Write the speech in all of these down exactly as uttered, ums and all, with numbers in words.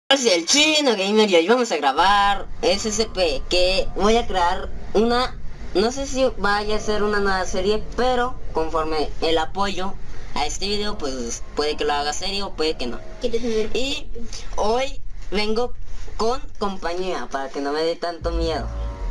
Soy el Chino Gamer y hoy vamos a grabar S C P, que voy a crear una, no sé si vaya a ser una nueva serie, pero conforme el apoyo a este video, pues puede que lo haga serio o puede que no. Y hoy vengo con compañía para que no me dé tanto miedo.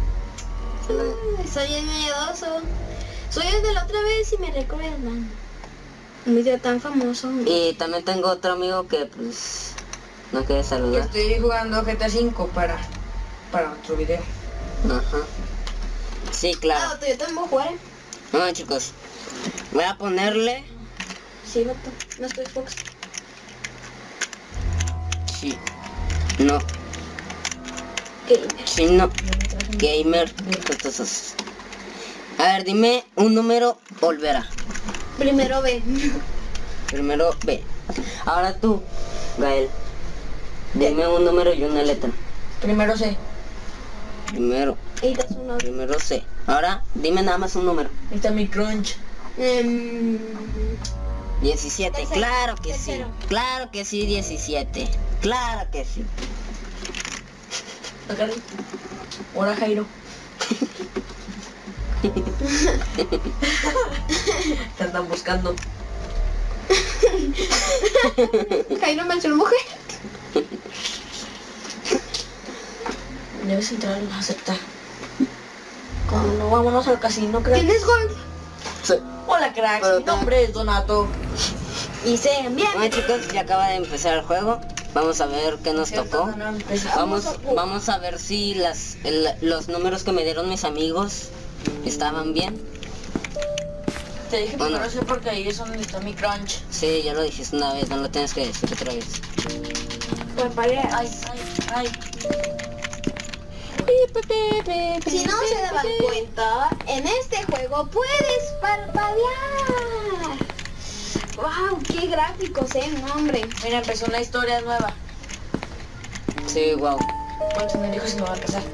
Soy el miedoso. Soy el de la otra vez y me recuerdan. Un video tan famoso. Y también tengo otro amigo que pues no quiere saludar. Estoy jugando G T A cinco para para otro video. Ajá. Sí, claro. Ah, yo también voy a jugar. Bueno, chicos, voy a ponerle. Sí, vato. No estoy Fox. Sí. No. Gamer. Chino Gamer. Entonces, a ver, dime un número, Olvera. Primero B. Primero B. Ahora tú, Gael. Dime un número y una letra. Primero C. Primero, Ahí está su nombre. primero C. Ahora, dime nada más un número. Ahí está mi crunch. Em, diecisiete. Tercero. Claro que sí. Tercero. Claro que sí, diecisiete. Claro que sí. Acá. Hola, Jairo. Te andan buscando. Jairo mencionó mujer. Debes entrar a aceptar. Como no, vámonos al casino, crack. ¿Tienes gol? Sí. Hola, crack. Pero Mi nombre es Donato. Y sean bien. Bueno, chicos, ya acaba de empezar el juego. Vamos a ver qué nos tocó. Vamos, vamos a ver si las el- los números que me dieron mis amigos estaban bien. Te dije Bueno. primero C porque ahí es donde está mi crunch. Sí, ya lo dijiste una vez, no lo tienes que decir otra vez. Pues para Ay, ay, ay. Si no se daban cuenta, en este juego puedes parpadear. Wow, qué gráficos, eh, no, hombre. Mira, empezó una historia nueva. Sí, wow. ¿Cuál tener hijos y no va a casar?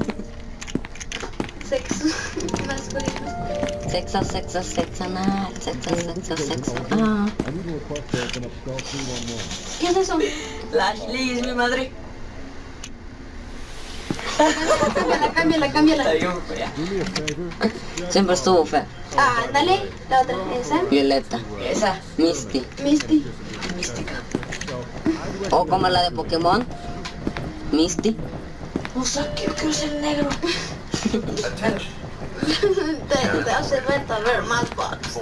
Sexo masculino. Sexo, sexo, sexo anal, sexo, sexo, sexo. Ah. ¿Qué es eso? Lashley es mi madre. Cámbiala, cámbiala, cámbiala. Está bien fea. Siempre estuvo fea. Ah, ándale, la otra, esa. Violeta, Esa. Misty. Misty. Mística. O como la de Pokémon, Misty. O sea, quiero que use el negro. te, te hace falta ver más bots.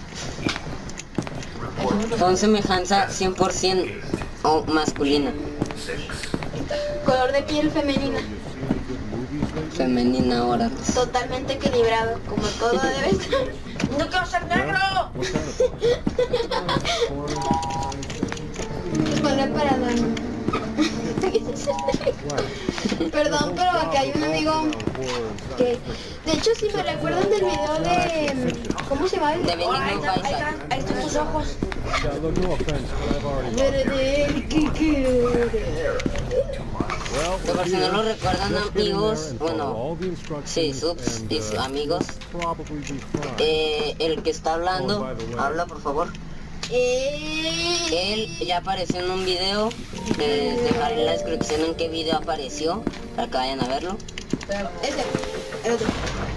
Con semejanza cien por ciento o masculina. Color de piel femenina. Femenina ahora. Totalmente equilibrado, como todo debe estar. ¡No quiero ser negro! Ponle para Dani. Perdón, pero acá hay un amigo que... De hecho, si me recuerdan del video de... ¿Cómo se llama? De Benigno Ahí está- ahí Faisal. están- ahí están tus ojos. Que por si no lo recuerdan, amigos, bueno, sí, subs y sus amigos, eh, el que está hablando, habla por favor. Eh... Él ya apareció en un video, les dejaré en la descripción en qué video apareció, para que vayan a verlo. Ese, el otro.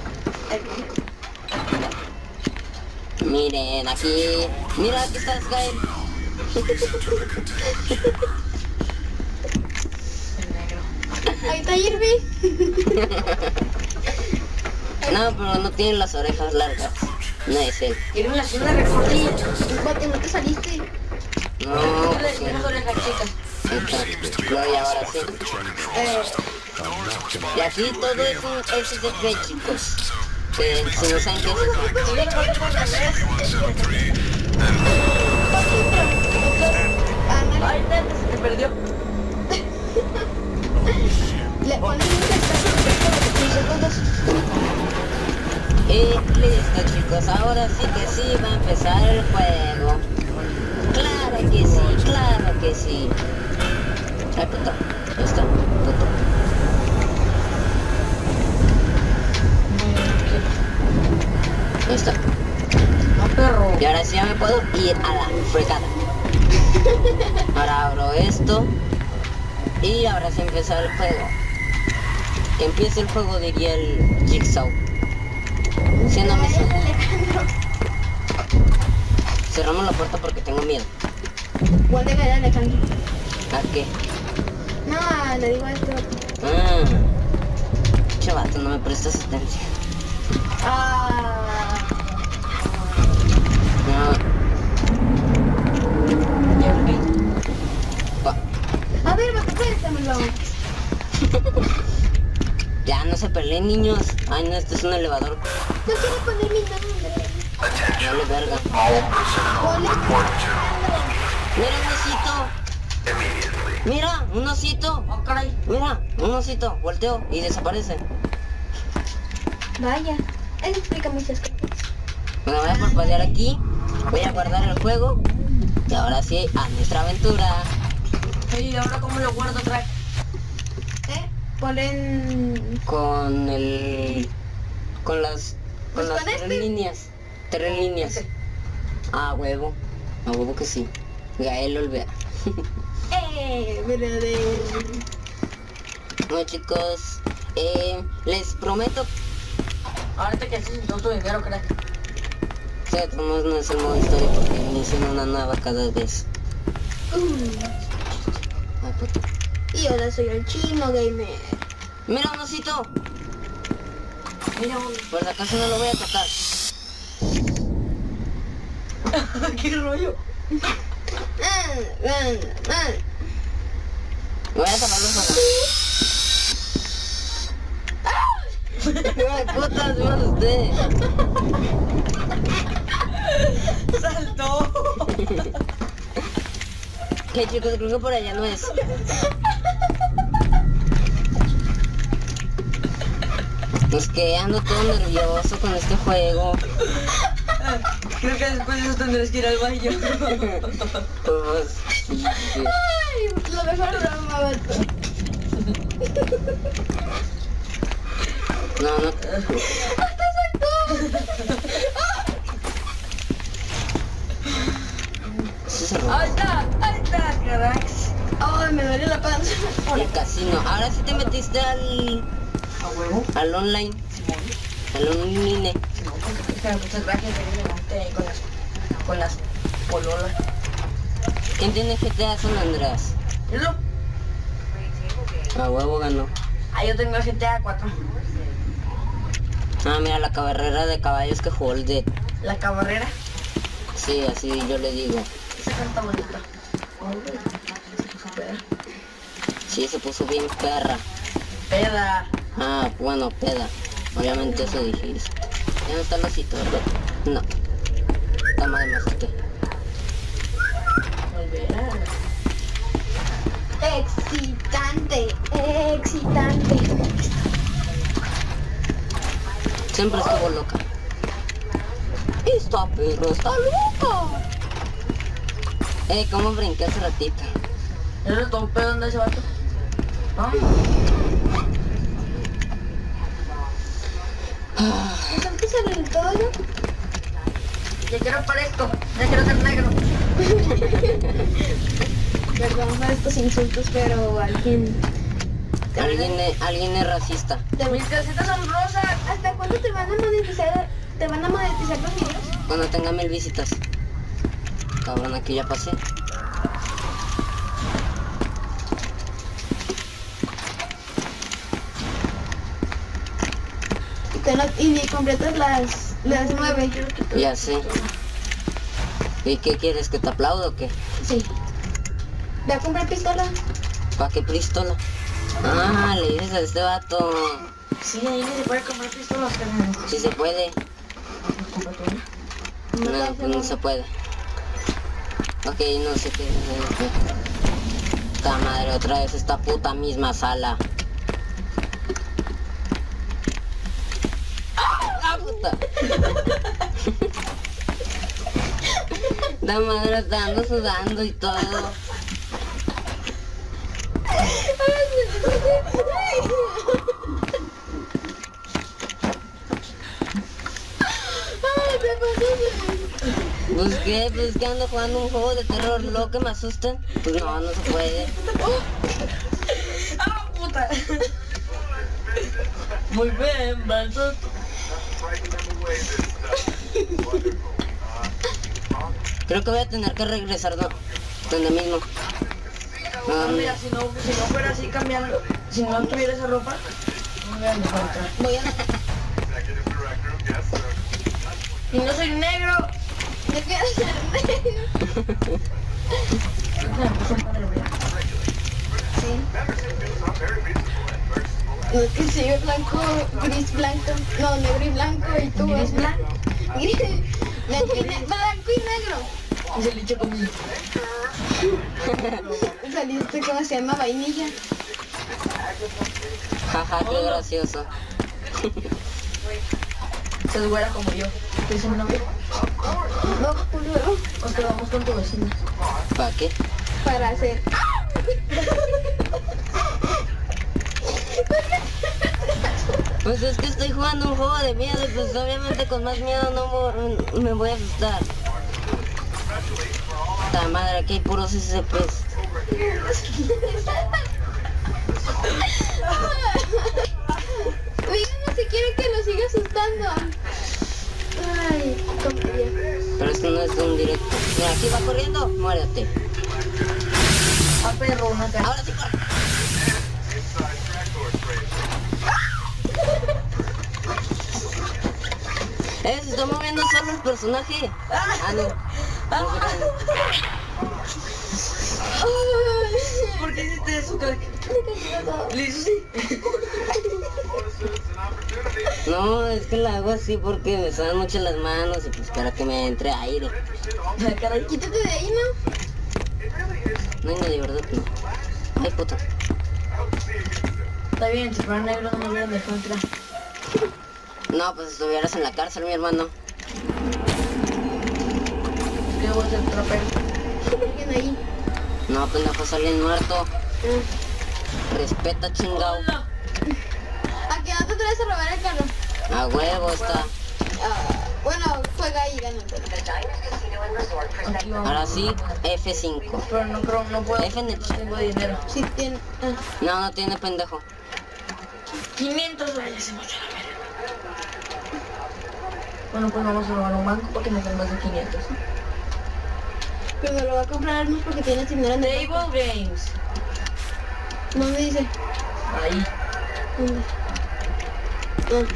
El... Miren, aquí, mira, aquí está Sky. Ahí está Irving. No, pero no tiene las orejas largas, no es él. Quiero una hacer una recortilla. Guate, no te saliste. No, Tú le porque... tienes orejas chicas. Ahí está. No, y ahora sí. Eh, Y aquí todo es un S C P, chicos. Que si no saben qué es eso. Ay, neta, se te perdió. le ponen un texto. Y listo, chicos, ahora sí que sí va a empezar el juego. Claro que sí, claro que sí. Ay, puto, ahí está, puto. Ahí está. No, perro. Y ahora sí ya me puedo ir a la fregada. Ahora abro esto. Y ahora sí empieza el juego. Que empiece el juego, diría el Jigsaw. Siendo Ay, misión. Alejandro. Cerramos la puerta porque tengo miedo. ¿Cuál de ver, Alejandro? ¿A qué? No, le digo a esto. Ah. Chavato, no me prestas asistencia. Ah. No. A ver, préstamelo. Ya no se peleen, niños. Ay, no, este es un elevador. No quiero poner mi nombre. Dale verga. Ponle. Mira un osito. Mira, un osito. Oh, caray. Mira, un osito. Volteo y desaparece. Vaya. Eso explica muchas cosas. Bueno, voy a parpadear aquí. Voy a guardar el juego. Y ahora sí, a nuestra aventura. ¿Y ahora cómo lo guardo otra vez? ¿Eh? Ponen... Con el... Con las... Con Pues las con tres este. líneas. Tres líneas. Ah, huevo. A huevo que sí. Gael olvida. Eh, brother. Bueno, chicos, eh, les prometo. Ahorita que haces todo tu dinero, crack. Sí, de todos modos no es el modo historia porque inician una nueva cada vez. Uh, Ay, puta. y ahora soy el chino gamer. Mira un osito. Mira, un... Por si acaso no lo voy a tocar. ¿Qué rollo? Ah, ah, ah. Voy a tapar los ojos. Ay, putas, me asusté. ¡Saltó! Que chicos, creo que por allá no es. Es que ando todo nervioso con este juego. Creo que después de eso tendrás que ir al baño. Pues, sí, sí. Ay, lo mejor broma, vato. No, no. ¡Hasta sacó! Sí se robó. ¡Ahí está! ¡Ahí está, cracks! Ay, me duele la panza. El casino. Ahora sí te metiste al... ¿A huevo? al online. Al online. No, porque es que me puse traje de delante con las... con las pololas. ¿Quién tiene G T A San Andreas? ¿Eso? A huevo ganó. Ah, yo tengo G T A cuatro. Ah, mira la carrera de caballos que jugó el de... La cabarrera. Sí, así yo le digo. Esa canta bonita. Sí, se puso bien perra. Peda. Ah, bueno, peda. Obviamente eso dijiste. Ya no está el osito, ¿verdad? No. Está mal, me asusté. Volverá. Excitante, excitante. Siempre estuvo loca. Esta perra está loca. Eh, ¿cómo brinqué hace ratito? ¿Eso es todo un pedo donde ese vato? ¿No? ¿Eso antes sale el todo? Ya quiero para esto. Ya quiero ser negro. Perdón por estos insultos, pero alguien... Alguien, es- alguien es racista. ¿Te- Mis calcetas son rosas. ¿Hasta cuándo te van a monetizar? ¿Te van a monetizar los videos? Cuando tenga mil visitas. Cabrón, aquí ya pasé. Te lo- y ni completas las, las nueve. Ya sé. ¿Y qué quieres? ¿Que te aplaudo o qué? Sí. Ve a comprar pistola. ¿Para qué pistola? Ah, le dices a este vato. Sí, ahí ni se puede comprar pistolas, carnal. Si se puede. No, No, pues no se puede. Ok, no sé qué. Esta madre, otra vez esta puta misma sala. ¡Ah, puta! La madre está ando sudando y todo. Ay, me pasó. Pues qué, pues que ando jugando un juego de terror, lo que me asustan. Pues no, no se puede. puerta. Muy bien, Balsot. Creo que voy a tener que regresar ¿no? donde mismo. No, mira, si no, si no fuera así cambiando, si no tuviera esa ropa, no me voy a entrar. Voy a... Y no soy negro. Yo quiero ser negro. Sí. No, es que si yo blanco, gris blanco, no, negro y blanco y tú ¿Gris blanco? Gris, blanco y, ne blanco y negro. Y se le echó conmigo. Saliste, ¿cómo se llama? Vainilla. Jaja, qué gracioso. Se es güera como yo. ¿Qué es mi novio? No, luego, Nos quedamos con tu vecina. ¿Para qué? para hacer. Pues es que estoy jugando un juego de miedo y pues obviamente con más miedo no me, me voy a asustar. La madre, aquí hay puros S C Ps. Díganos si quieren que lo siga asustando. Ay, tontería. Pero esto no es un directo. Mira, aquí va corriendo, muérete. A perro, una cara. Ahora sí corre. Eh, se está moviendo solo el personaje. Ah, no. No se cae. ¿Por qué hiciste eso, crack? Le hizo así. No, es que la hago así porque me sudan mucho las manos y pues para que me entre aire. La cara. Quítate de ahí, ¿no? No, no, de verdad no. Ay, puta. Está bien, si fuera negro no me hubieran dejado entrar. No, pues estuvieras en la cárcel, mi hermano. ¿Qué voy a hacer, trapero? Alguien ahí. No, pendejo, salen muerto. Ah. Respeta, chingao. ¿A qué no te traes a robar el carro? A huevo está. Ah, bueno, juega ahí, gánate. Aquí vamos. Ahora sí, F cinco. Pero no creo, no puedo. F en el No chat. tengo dinero. Si tiene... Ah. No, no tiene pendejo. quinientos dólares se me echa la verga. Bueno, pues vamos a robar un banco porque me dan más de quinientos. Pero me lo va a comprar Hermes porque tiene dinero en el banco. Table Games. ¿Dónde dice? Ahí. ¿Dónde? ¿Dónde?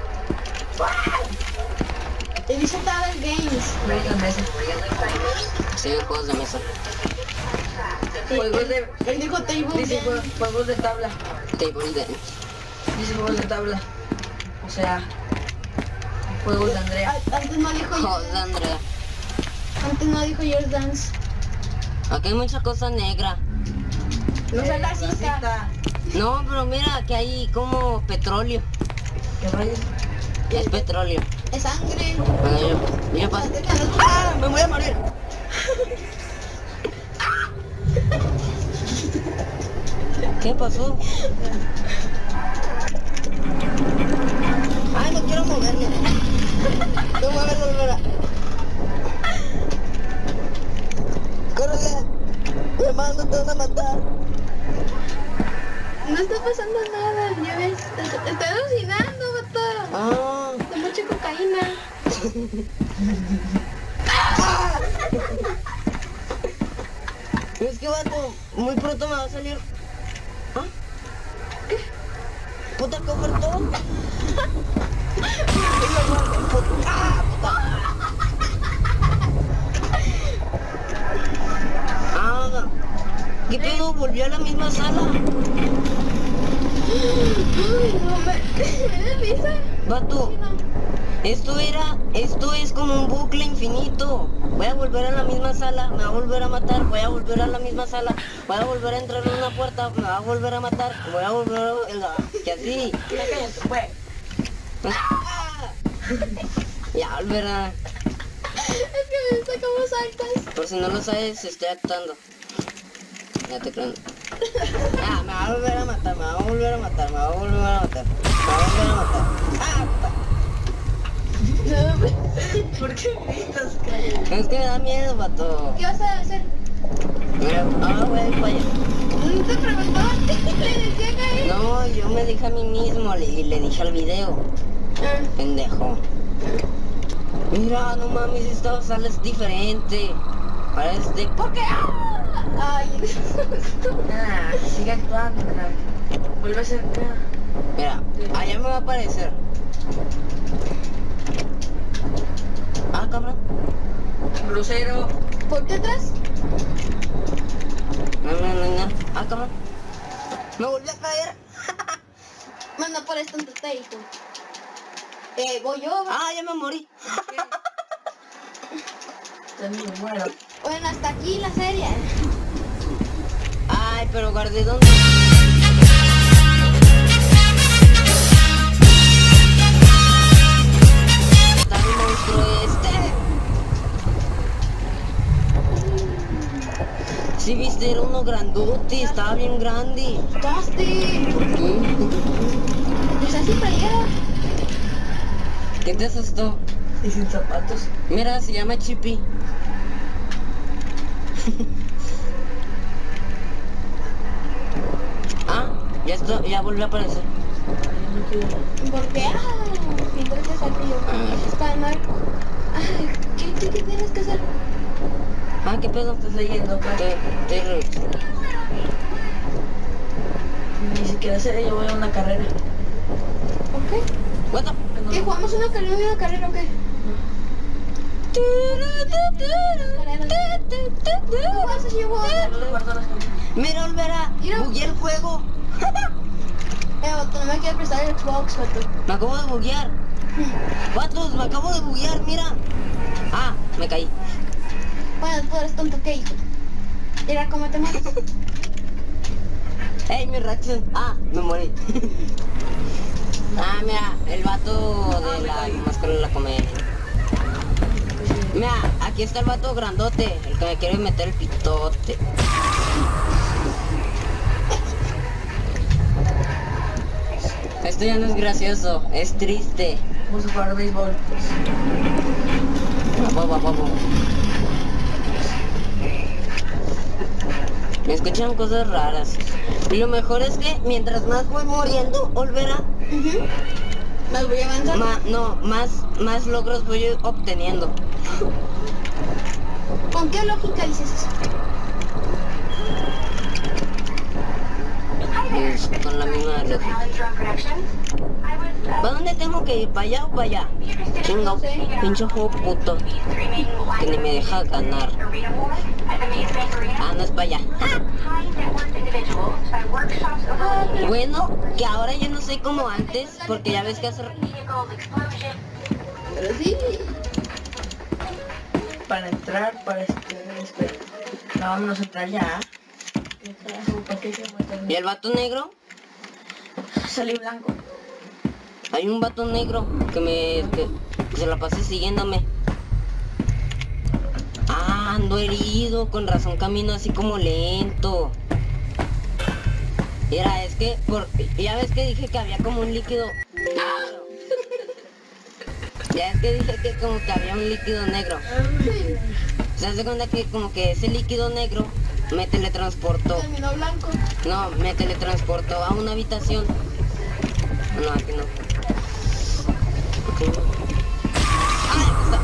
Y dice Table Games. Juegos de mesa. Sí, juegos de mesa. Juegos de... Él dijo Table Dice Games. jue- juegos de tabla. Table de... Dice juegos de tabla. O sea... Juegos de Andrea. Ah, Antes no dijo Juegos de yo. Andrea. Antes no dijo Your Dance. Aquí hay mucha cosa negra. No seas Eh, racista. racista. No, pero mira, que hay como petróleo. ¿Qué rayos? Es petróleo. Es sangre. Bueno, yo, yo paso. Déjalo. ¡Ah! ¡Me voy a morir! ¿Qué pasó? Ay, no quiero moverme. No mueves, volverá. ¡Córrele! Mi hermano, te van a matar. No está pasando nada, ya ves. Te- Estoy alucinando, vato. Ah. De mucha cocaína. Es que vato, muy pronto me va a salir. ¿Ah? ¿Qué? Puta, que ofertó. ¡Ah, puta! Ah, ¿qué pedo? Volvió a la misma sala. Ay, no me... ¿Me da risa? Vato, esto era, esto es como un bucle infinito. Voy a volver a la misma sala, me va a volver a matar, voy a volver a la misma sala, voy a volver a entrar en una puerta, me va a volver a matar, voy a volver a... que así. Ya cállate, güey. ¡Ah! Ya volverá. Es que me gusta cómo saltas. Por si no lo sabes, estoy actuando. Ya te creo. Ah, me va a volver a matar, me va a volver a matar, me va a volver a matar. Me va a volver a matar. ¡Ah, puta! ¿Por qué gritas, cara? Es que me da miedo, vato. ¿Qué vas a hacer? Mira, ahora voy a ir para allá. ¿Dónde no te preguntaba a ti, le decían a él. No, yo me dije a mí mismo le- y le dije al video. Ah, Pendejo. Mira, no mames, esto sales diferente. Parece de Pokémon. ay, Ah, sigue actuando, crack. Vuelve a ser crack. Mira, allá me va a aparecer. Ah, cabrón. Grosero. ¿por qué atrás? No, no, no, no. Ah, cabrón. Me volví a caer. Manda por esto en tu teito. Eh, voy yo. Ah, ya me morí. También muero. Bueno, hasta aquí la serie. Ay, pero guardé dónde. Está el monstruo este. Sí, viste, era uno grandote, estaba bien grande. Tosti. ¿Qué? Pues así peleaba. ¿Qué te asustó? Y sin zapatos. Mira, se llama Chippy. Ah, ya está, ya volvió a aparecer. Porque, ah, entonces aquí yo. Está mal. Ay, ¿qué, qué, qué tienes que hacer? Ah, ¿qué pedo? Estás leyendo, crack. Te, te, Ni siquiera sé, yo voy a una carrera. ¿Ok? what the- ¿Qué, jugamos una carrera, una carrera o qué? ¿Cómo haces si yo juego? No le guardo las cosas. Mira, Olvera, Mira. bugueé el juego. Eh, Otto, no me quieres prestar el Xbox, Otto. Me acabo de buguear. Vatos, me acabo de buguear, mira. Ah, me caí. Bueno, tú eres tonto, ¿qué hijo? Mira cómo te matas. Ey, mi reacción. Ah, me morí. Ah, mira, el vato de la máscara de la comedia. Mira, aquí está el vato grandote, el que me quiere meter el pitote. Esto ya no es gracioso, es triste. Vamos a jugar béisbol. Va, va, va, va. Me escuchan cosas raras. Y lo mejor es que mientras más voy muriendo, Olvera, Ujú. Más voy avanzando. ma- no, más, más logros voy obteniendo. ¿Con qué lógica dices eso? Pues, con la misma lógica. ¿Para dónde tengo que ir? ¿Para allá o para allá? Chinga, pinche juego puto. Que ni me deja ganar. Ah, no es para allá. Bueno, que ahora ya no soy como antes, porque ya ves que hace... Pero sí. Para entrar, para esperar, espera. No, vámonos a entrar ya. ¿Qué carajo? ¿Para qué se muestran? ¿Y el vato negro? Salí blanco. Hay un vato negro que me... que, que se la pase siguiéndome. Ah, ando herido, con razón camino así como lento. Mira, es que por, ya ves que dije que había como un líquido negro. Ya es que dije que como que había un líquido negro. Se hace cuenta que como que ese líquido negro me teletransportó. Terminó blanco. No, me teletransportó a una habitación. No, aquí no. Aquí no. Ah,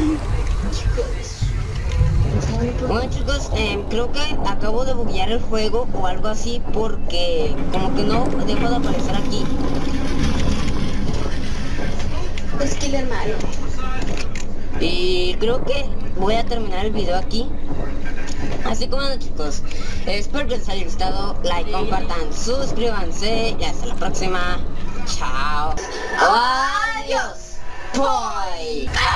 está. Bueno chicos, eh, creo que acabo de buguear el juego o algo así porque como que no dejo de aparecer aquí. Es killer malo. Y creo que voy a terminar el video aquí. Así como no, chicos, espero que les haya gustado, like, compartan, suscríbanse y hasta la próxima. Chao. Adiós. Bye.